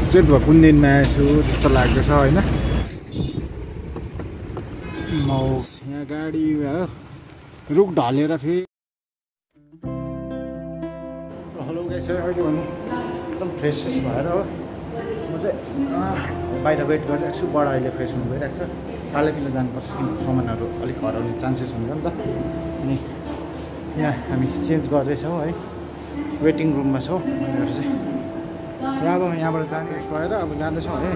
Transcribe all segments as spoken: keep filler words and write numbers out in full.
अचेत भयो कुन दिनमा आएछु जस्तो लाग्दैछ होइन। यहाँ गाडी रुख ढलेर फेरि हेलो गाइस अहिले भन्नु एकदम फ्रेस फ्रेस भएर हो म चाहिँ बाहिर वेट गरिरहेको छु। बडा अहिले फ्रेस हुनु गइरहेको छ। कालेपिलो जानुपर्छ किनभने सामानहरू अलिक हराउने चान्सेस हुन्छ नि त। अनि यहाँ हामी चेन्ज गर्दैछौँ है, वेटिङ रुममा छौँ भनेर चाहिँ यहाँ अब यहाँबाट जाने भएर अब जाँदैछौँ है।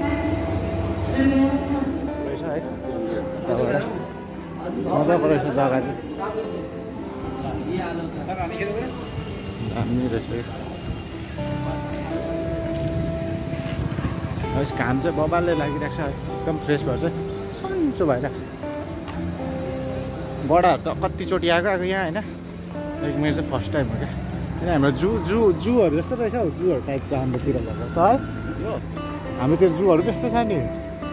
रहेछ है त्यहाँबाट मजाको रहेछ जग्गा चाहिँ दामी रहेछ। घाम चाहिँ बबालले लागिरहेको छ एकदम फ्रेस भएर चाहिँ सन्चो भइरहेको छ। बडाहरू त कतिचोटि आएको आएको यहाँ होइन, लाइक मेरो चाहिँ फर्स्ट टाइम हो क्या। किन हाम्रो जू जू जूहरू जस्तो रहेछ हौ, जूहरू टाइपको हाम्रोतिर भएको जस्तो है। हाम्रोतिर जूहरू त्यस्तो छ नि।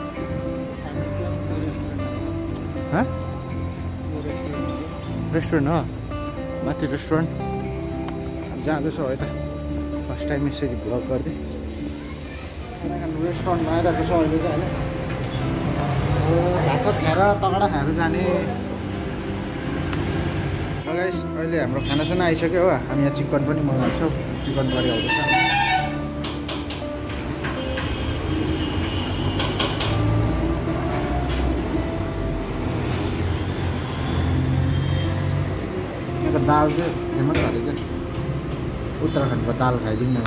रेस्टुरेन्ट हो माथि रेस्टुरेन्ट जाँदैछौँ है त। फर्स्ट टाइम यसरी भ्लग गर्दै रेस्टुरेन्टमा आइरहेको छ अहिले चाहिँ होइन। भात खाएर तगडा खाएर जाने। गाइस अहिले हाम्रो खानासाना आइसक्यो हो। हामी यहाँ चिकन पनि मगाउँछौँ, चिकन करी आउँदैछ। यहाँको दाल चाहिँ फेमस अरे क्या, उत्तराखण्डको दाल खाइदिउँ न।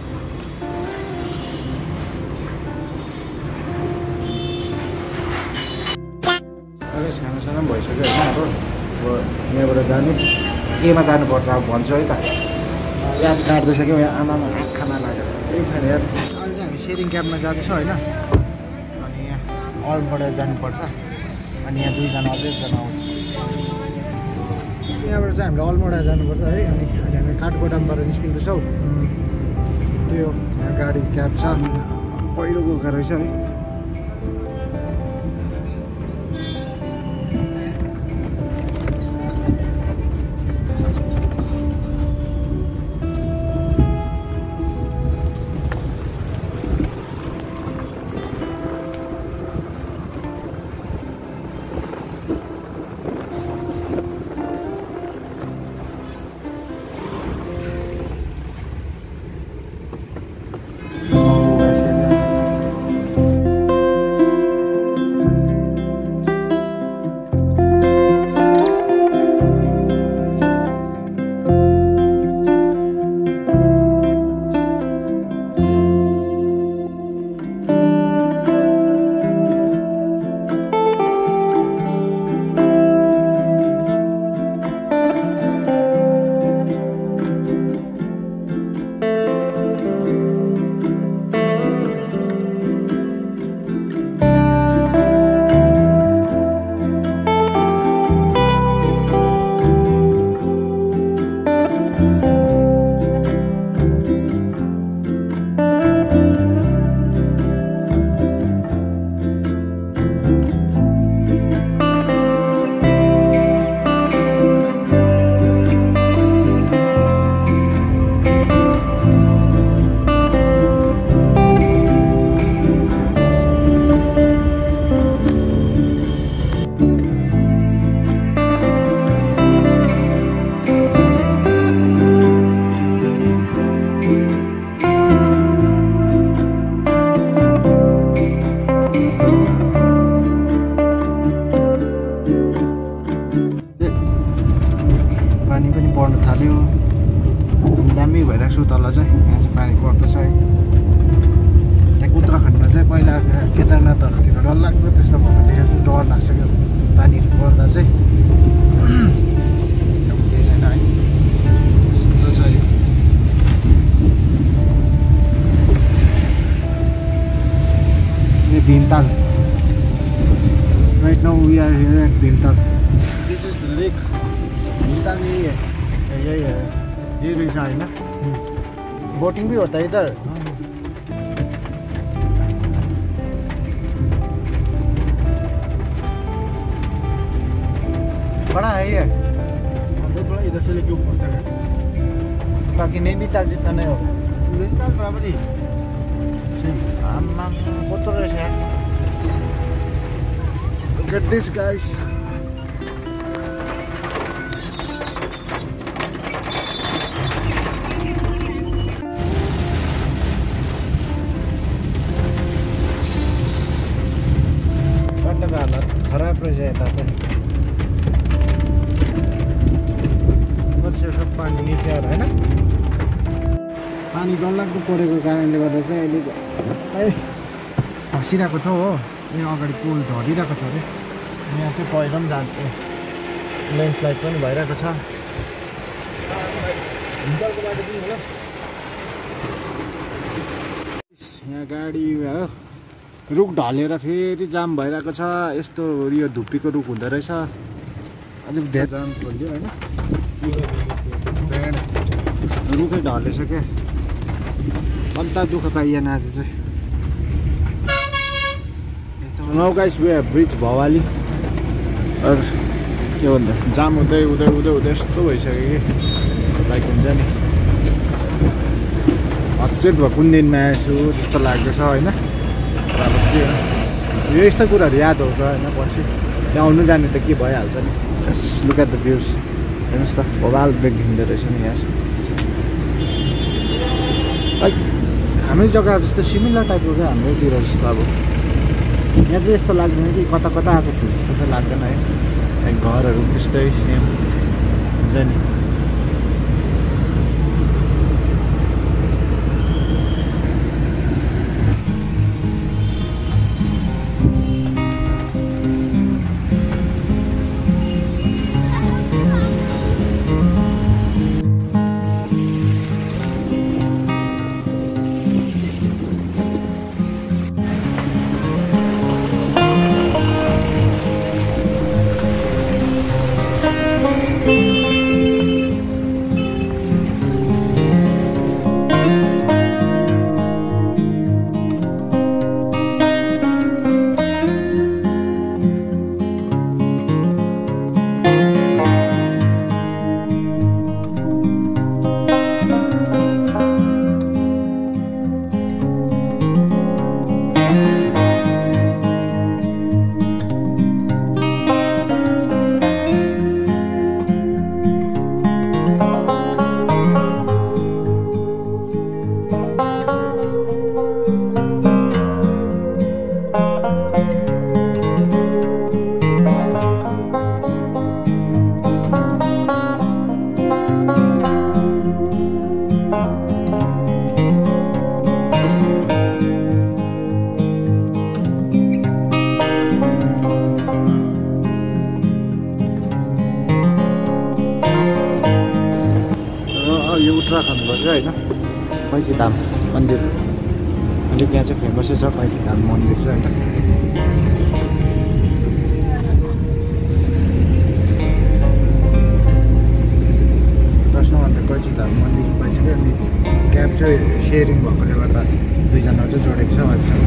अहिले खानासाना पनि भइसक्यो होइन। अब अब यहाँबाट जाने केमा जानुपर्छ अब भन्छु है त। प्याज काट्दैछ कि यहाँ आमामा आँखामा लागेर त्यही छैन यार। अहिले चाहिँ हामी सेयरिङ क्याबमा जाँदैछौँ होइन। अनि यहाँ अलबाट जानुपर्छ। अनि यहाँ दुईजना अझै एकजना आउँछ। यहाँबाट चाहिँ हामीले अलमोडा जानुपर्छ है। अनि अहिले हामी काठगोदामबाट निस्किँदैछौँ। त्यो यहाँ गाडी क्याब छ, पहिरो गएको रहेछ है। तल चाहिँ यहाँ चाहिँ पानी पर्दछ है। यहाँ उत्तराखण्डमा चाहिँ पहिला केदारनाथहरूतिर डरलाग्दो त्यस्तो भएको देखेर डर लाग्छ क्या पानी पर्दा चाहिँ। केही छैन है, यस्तो छ यो। यो Bhimtal, right now we are here at Bhimtal. This is the lake Bhimtal. यही है, यही है, ये रहेछ होइन। बोटिंग भी होता है इधर। बड़ा है ये, बड़ा इधर से लेके ऊपर तक है। बाकी नैनीताल जितना नहीं होगा। नैनीताल बराबर ही। आम्मा कत्रो रहेछ यार। Look at this guys. बाटोको हालत खराब रहेछ यता त। सब पानी निचे आएर होइन पानी डरलाग्दो परेको कारणले गर्दा चाहिँ अहिले खसिरहेको छ हो। यहाँ अगाडि पुल ढलिरहेको छ अरे। यहाँ चाहिँ पहिरो पनि जान्छ ल्यान्डस्लाइड पनि भइरहेको छ। यहाँ गाडी रुख ढलेर फेरि जाम भइरहेको छ। यस्तो यो धुप्पीको रुख हुँदो रहेछ। अझै धेरै जाम खोल्यो होइन। रुखै ढलेछ क्या। अन्त दुःख पाइएन आज चाहिँ। Now guys we have reach Bhowali. और के भन्छ जाम हुँदै हुँदै हुँदै हुँदै यस्तो भइसक्यो कि लाइक हुन्छ नि अचेत भयो कुन दिनमा आएछु जस्तो लाग्दैछ होइन। तर अब के यो यस्तो कुराहरू याद आउँछ होइन। पछि त्यहाँ आउनु जाने त के भइहाल्छ नि। लुक एट द भ्युज हेर्नुहोस् त भवाल देखिँदो रहेछ नि यार। लाइक हाम्रो जग्गा जस्तो सिमिलर टाइपको क्या हाम्रोतिर जस्तो। अब यहाँ चाहिँ यस्तो लाग्दैन कि कता कता आएको छु जस्तो चाहिँ लाग्दैन है। लाइक घरहरू त्यस्तै सेम हुन्छ नि। उत्तराखण्डको चाहिँ होइन कैचीधाम मन्दिर अलिक यहाँ चाहिँ फेमसै छ कैचीधाम मन्दिर चाहिँ होइन। दर्शन भन्दा कैचीधाम मन्दिर भइसक्यो। अनि क्याब चाहिँ सेयरिङ भएकोले गर्दा दुईजना चाहिँ जोडेको छ अहिलेसम्म।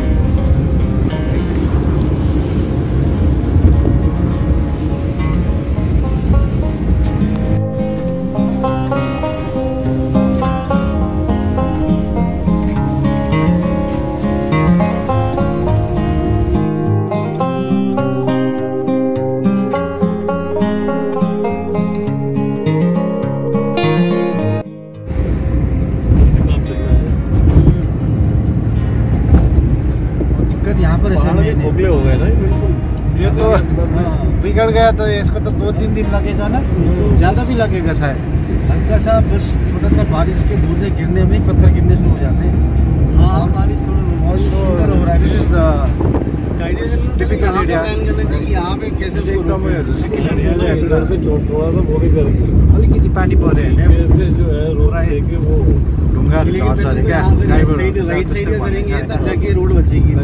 खोखले हो गए ना बिल्कुल। ये तो बिगड़ गया तो इसको तो दो तीन दिन लगेगा ना, ज़्यादा भी लगेगा शायद। हल्का सा बस छोटा सा बारिश के बूंदे गिरने में ही पत्थर गिरने शुरू हो जाते हैं। हाँ बारिश थोड़ा हो रहा है। This is the typical area. यहाँ पे कैसे एकदम इधर से थोड़ा सा वो भी करेंगे। अलिकति पानी परे हैन जो है रोड देखे वो ढुंगाहरू झर्छ अरे क्या ड्राइभर राइट साइड में करेंगे तब जाके रोड बचेगी।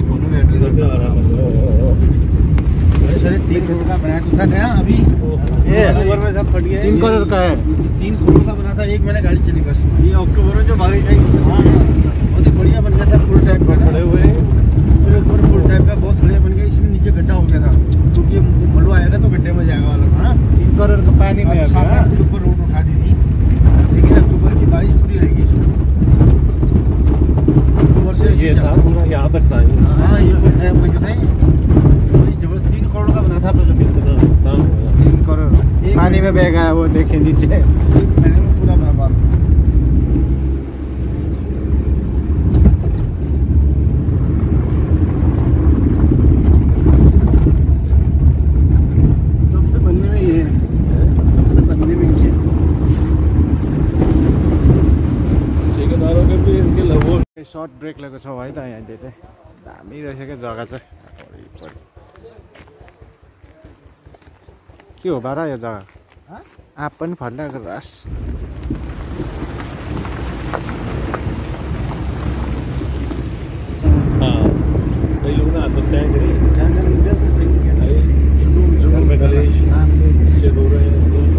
सर तीन करोड़ का बनाया तो था नया अभी ये अक्टूबर में सब फट गया। तीन करोड़ का है। तीन करोड़ का बना था, एक महीने गाड़ी चली बस। ये अक्टूबर में जो बारिश आई हाँ बहुत ही बढ़िया बन गया था। फुल टाइप का खड़े हुए ऊपर फुल टाइप का बहुत बढ़िया बन गया। इसमें नीचे गड्ढा हो गया था क्योंकि ये मलुआ आएगा तो गड्ढे में जाएगा वाला था। तीन करोड़ का पानी में सात आठ फीट ऊपर रोड उठा दी थी। लेकिन अक्टूबर की बारिश पूरी रहेगी। अक्टूबर से ये था पूरा यहाँ तक था ये। हाँ ये कोई है मुझे नहीं जब तीन करोड़ का बना था प्रोजेक्ट इतना नुकसान हुआ। तीन करोड़ पानी में बह गया वो, देखे नीचे। एक महीने में पूरा बना पाया। सबसे बनने में ये है, सबसे बनने में ये ठेकेदारों के भी इनके लगभग सर्ट ब्रेक लगेको छौँ है त यहाँले चाहिँ दामी रहेछ क्या जग्गा चाहिँ वरिपरि। के हो बारा यो जग्गा? आँप पनि फर्लाएको रस। हाँ कई लोग ना आत्महत्याएं करी। क्या करेंगे क्या करेंगे जुलूम जुलूम में कलेश से रो रहे हैं।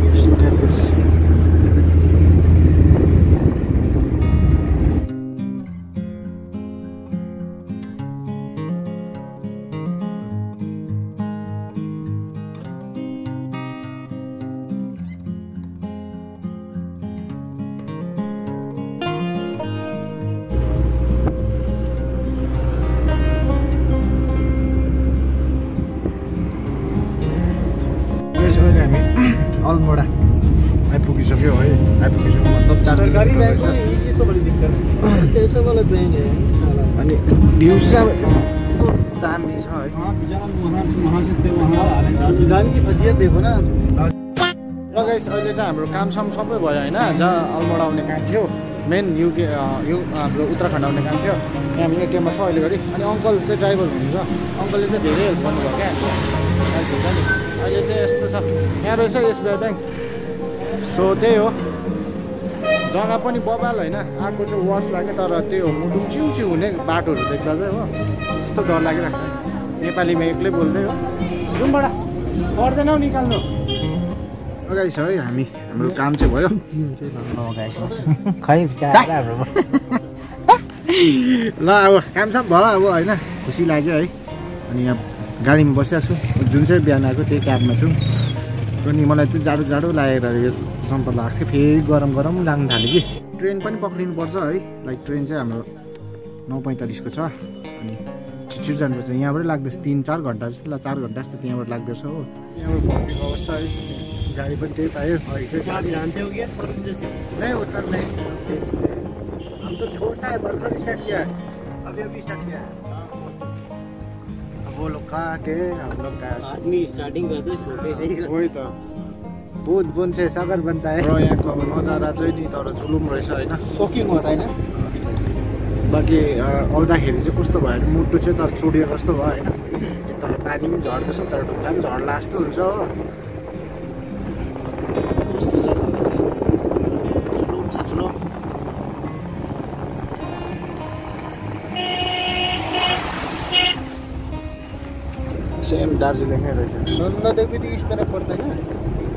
अहिले हामी अल्मोडा आइपुगिसक्यो है। आइपुगिसक्यो मतलब चार सरकारी किलोमिटर बैंक में रहेछ। ये तो बड़ी दिक्कत है। कैसा वाला बैंक है साला। अनि भ्यूज चाहिँ अब यस्तो दामी छ है। हाँ बेचारा वहाँ वहाँ से थे वहाँ आ रहे हैं। डिजाइन की फजियत देखो ना। र गाइस अहिले चाहिँ हाम्रो कामसाम सबै भयो होइन। जहाँ अल्मोडा आउने काम थियो, मेन युके यु हाम्रो उत्तराखण्ड आउने काम थियो, यहाँ हामी एटिएममा छ अहिले घरि। अनि अङ्कल चाहिँ ड्राइभर हुनुहुन्छ, अङ्कलले चाहिँ धेरै हेल्प गर्नुभयो क्या हामीलाई। हुन्छ नि अहिले चाहिँ यस्तो छ, यहाँ रहेछ एसबिआई ब्याङ्क। सो त्यही हो, जग्गा पनि बबाल होइन। आएको चाहिँ वर्थ लाग्यो, तर त्यो मुटु चिउ चिउ हुने बाटोहरू देख्दा चाहिँ हो त्यस्तो डर लागिरहेको छ। नेपालीमा एक्लै बोल्दै हो जुमबाट पर्दैन हौ निकाल्नु। गाइस है हामी हाम्रो काम चाहिँ भयो। खै ल अब काम सब भयो अब होइन, खुसी लाग्यो है। अनि यहाँ गाडीमा बसिरहेको छु, जुन चाहिँ बिहान आएको त्यही क्याबमा छु। अनि मलाई चाहिँ जाडो जाडो लागेर यो जम्पर लगाएको थियो, फेरि गरम गरम लाग्नु थाल्यो कि। ट्रेन पनि पक्रिनु पर्छ है, लाइक ट्रेन चाहिँ हाम्रो नौ पैँतालिसको छ। अनि छिटो जानुपर्छ, यहाँबाट लाग्दैछ तिन चार घन्टा जस्तो, ल चार घन्टा जस्तो त्यहाँबाट लाग्दैछ हो। यहाँबाट पक्रिएको अवस्था है, गाडी पनि त्यही पायो। जानते हो क्या नहीं उतर नहीं, हम तो छोटा है, बर्गर स्टार्ट किया है, अभी अभी स्टार्ट किया है। अब वो लोग कहाँ के हम लोग कहाँ से, आदमी स्टार्टिंग करते छोटे से ही वही तो बुंद बुंद से सागर बनता है। र यहाँको अब नजारा चाहिँ नि तर जुलुम रहेछ होइन। शॉकिंग होता है ना। बाँकी आउँदाखेरि चाहिँ कस्तो भयो भने मुटु चाहिँ तर चुडिएको जस्तो भयो होइन। तर पानी पनि झर्दैछ, तर ढुङ्गा पनि झर्ला जस्तो हुन्छ हो। यस्तो छ जुलुम छ जुलुम। सेम दार्जिलिङै रहेछ। नंदा देवी तो इस तरफ पड़ता है ना।